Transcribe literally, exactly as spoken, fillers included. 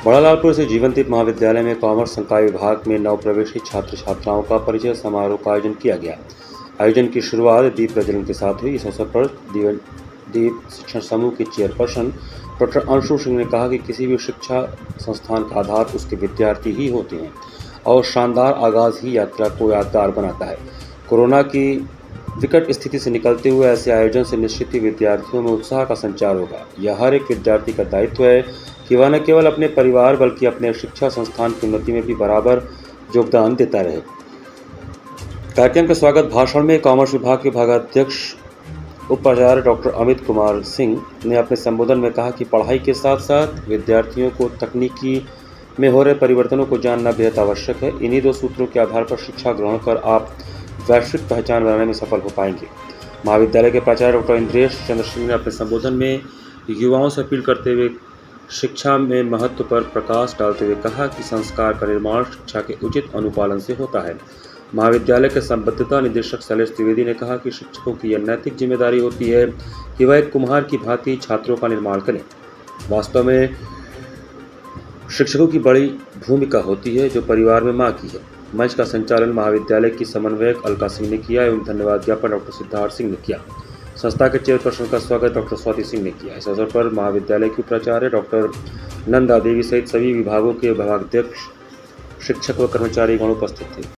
बड़ालालपुर से जीवनदीप महाविद्यालय में कॉमर्स संकाय विभाग में नवप्रवेशी छात्र छात्राओं का परिचय समारोह का आयोजन किया गया। आयोजन की शुरुआत दीप प्रज्वलन के साथ हुई। इस अवसर पर दीप शिक्षण समूह की चेयरपर्सन डॉक्टर अंशु सिंह ने कहा कि किसी भी शिक्षा संस्थान का आधार उसके विद्यार्थी ही होते हैं और शानदार आगाज ही यात्रा को यादगार बनाता है। कोरोना की विकट स्थिति से निकलते हुए ऐसे आयोजन से निश्चित ही विद्यार्थियों में उत्साह का संचार होगा। यह हर एक विद्यार्थी का दायित्व है कि वह न केवल अपने परिवार बल्कि अपने शिक्षा संस्थान की उन्नति में भी बराबर योगदान देता रहे। कार्यक्रम के स्वागत भाषण में कॉमर्स विभाग के विभागाध्यक्ष उपाचार्य डॉक्टर अमित कुमार सिंह ने अपने संबोधन में कहा कि पढ़ाई के साथ साथ विद्यार्थियों को तकनीकी में हो रहे परिवर्तनों को जानना बेहद आवश्यक है। इन्हीं दो सूत्रों के आधार पर शिक्षा ग्रहण कर आप वैश्विक पहचान बनाने में सफल हो पाएंगे। महाविद्यालय के प्राचार्य डॉक्टर इंद्रेश चंद्र सिंह ने अपने संबोधन में युवाओं से अपील करते हुए शिक्षा में महत्व पर प्रकाश डालते हुए कहा कि संस्कार का निर्माण शिक्षा के उचित अनुपालन से होता है। महाविद्यालय के संबद्धता निदेशक शैलेश त्रिवेदी ने कहा कि शिक्षकों की यह नैतिक जिम्मेदारी होती है कि वह एक कुम्हार की भांति छात्रों का निर्माण करें। वास्तव में शिक्षकों की बड़ी भूमिका होती है जो परिवार में माँ की है। मंच का संचालन महाविद्यालय की समन्वयक अलका सिंह ने किया एवं धन्यवाद ज्ञापन डॉक्टर सिद्धार्थ सिंह ने किया। संस्था के चेयरपर्सन का स्वागत डॉक्टर स्वाति सिंह ने किया। इस अवसर पर महाविद्यालय की प्राचार्य डॉक्टर नंदा देवी सहित सभी विभागों के विभागाध्यक्ष, शिक्षक व कर्मचारी गण उपस्थित थे।